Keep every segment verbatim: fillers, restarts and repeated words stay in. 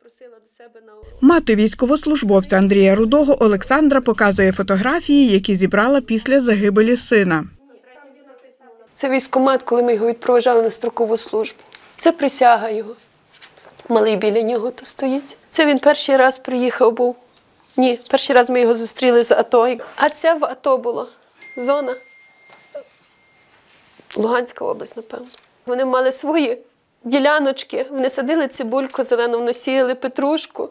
Мати військовослужбовця Андрія Рудого Олександра показує фотографії, які зібрала після загибелі сина. Це військкомат, коли ми його відпроваджали на строкову службу. Це присяга його. Малий біля нього то стоїть. Це він перший раз приїхав був. Ні, перший раз ми його зустріли з АТО. А це в АТО була зона. Луганська область, напевно. Вони мали свої діляночки, вони садили цибульку зелену, вони сіяли петрушку.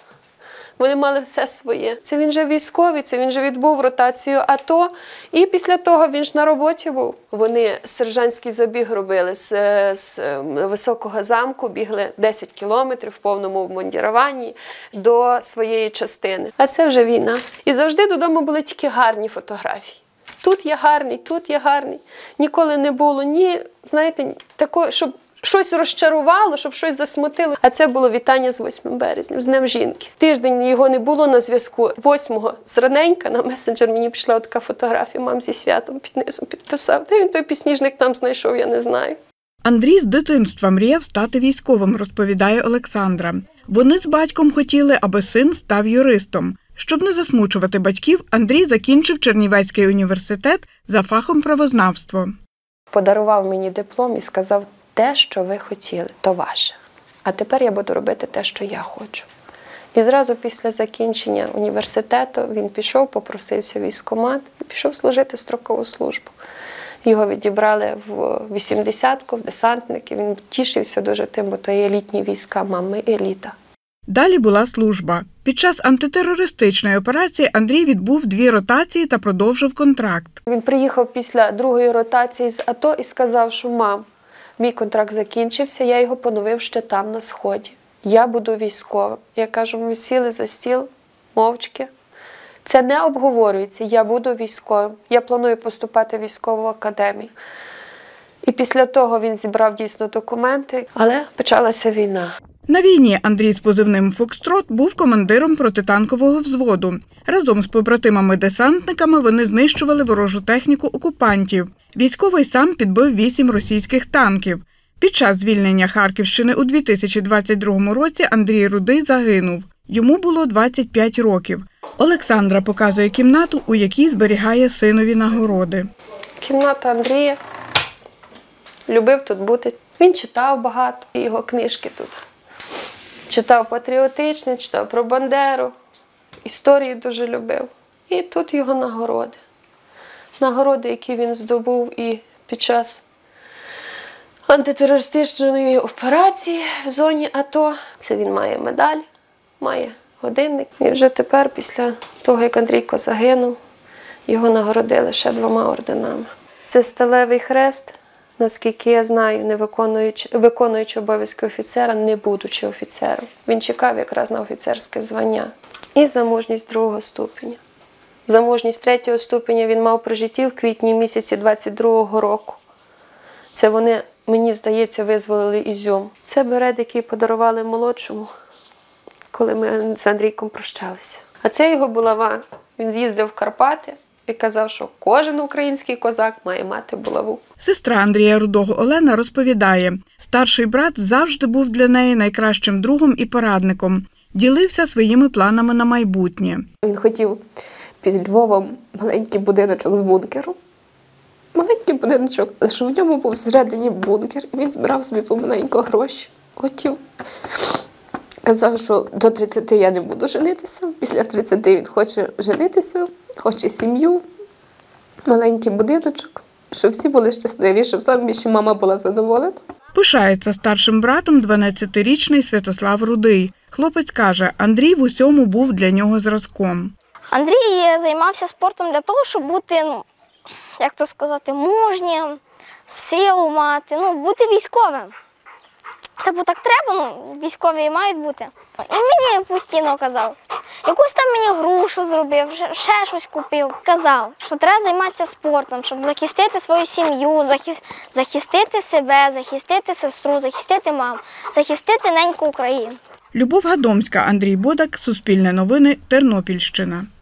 Вони мали все своє. Це він вже військовий, це він вже відбув ротацію АТО. І після того він ж на роботі був. Вони сержантський забіг робили з, з Високого замку, бігли десять кілометрів в повному обмундіруванні до своєї частини. А це вже війна. І завжди додому були тільки гарні фотографії. Тут я гарний, тут я гарний. Ніколи не було ні, знаєте, такого, щоб щось розчарувало, щоб щось засмутило. А це було вітання з восьмим березня, з Днем жінки. Тиждень його не було на зв'язку. восьмого зраненька на месенджер мені прийшла така фотографія, мам зі святом під низом підписав. Де він той підсніжник там знайшов, я не знаю. Андрій з дитинства мріяв стати військовим, розповідає Олександра. Вони з батьком хотіли, аби син став юристом. Щоб не засмучувати батьків, Андрій закінчив Чернівецький університет за фахом правознавство. Подарував мені диплом і сказав: те, що ви хотіли, то ваше. А тепер я буду робити те, що я хочу. І зразу після закінчення університету він пішов, попросився в військкомат і пішов служити строкову службу. Його відібрали в вісімдесятку, в десантники. Він тішився дуже тим, бо то є елітні війська, мами, еліта. Далі була служба. Під час антитерористичної операції Андрій відбув дві ротації та продовжив контракт. Він приїхав після другої ротації з АТО і сказав, що мам, мій контракт закінчився, я його поновив ще там, на Сході. Я буду військовим. Я кажу, ми сіли за стіл, мовчки. Це не обговорюється, я буду військовим. Я планую поступати в військову академію. І після того він зібрав дійсно документи, але почалася війна. На війні Андрій з позивним «Фокстрот» був командиром протитанкового взводу. Разом з побратимами-десантниками вони знищували ворожу техніку окупантів. Військовий сам підбив вісім російських танків. Під час звільнення Харківщини у дві тисячі двадцять другому році Андрій Рудий загинув. Йому було двадцять п'ять років. Олександра показує кімнату, у якій зберігає синові нагороди. Кімната Андрія. Любив тут бути. Він читав багато, його книжки тут. Читав патріотичне, читав про Бандеру, історію дуже любив. І тут його нагороди. Нагороди, які він здобув і під час антитерористичної операції в зоні АТО. Це він має медаль, має годинник. І вже тепер, після того, як Андрійко загинув, його нагородили ще двома орденами. Це сталевий хрест. Наскільки я знаю, не виконуючи, виконуючи обов'язки офіцера, не будучи офіцером. Він чекав якраз на офіцерське звання. І за мужність другого ступеня. За мужність третього ступеня він мав при житті в квітні місяці двадцять другого року. Це вони, мені здається, визволили Ізюм. Це берет, який подарували молодшому, коли ми з Андрійком прощалися. А це його булава. Він з'їздив в Карпати і казав, що кожен український козак має мати булаву. Сестра Андрія Рудого Олена розповідає, старший брат завжди був для неї найкращим другом і порадником. Ділився своїми планами на майбутнє. Він хотів під Львовом маленький будиночок з бункером. Маленький будиночок, лише в ньому був всередині бункер. І він збирав собі помаленько гроші. Хотів. Казав, що до тридцяти я не буду женитися. Після тридцяти він хоче женитися, хоче сім'ю, маленький будиночок. Щоб всі були щасливі, щоб саме більше мама була задоволена. Пишається старшим братом дванадцятирічний Святослав Рудий. Хлопець каже, Андрій в усьому був для нього зразком. Андрій займався спортом для того, щоб бути, ну, як то сказати, мужнім, силу мати, ну, бути військовим. Типу так треба, ну, військові мають бути. І мені постійно казав, якусь там мені грушу зробив, ще щось купив. Казав, що треба займатися спортом, щоб захистити свою сім'ю, захистити себе, захистити сестру, захистити маму, захистити неньку Україну. Любов Гадомська, Андрій Бодак, Суспільне новини, Тернопільщина.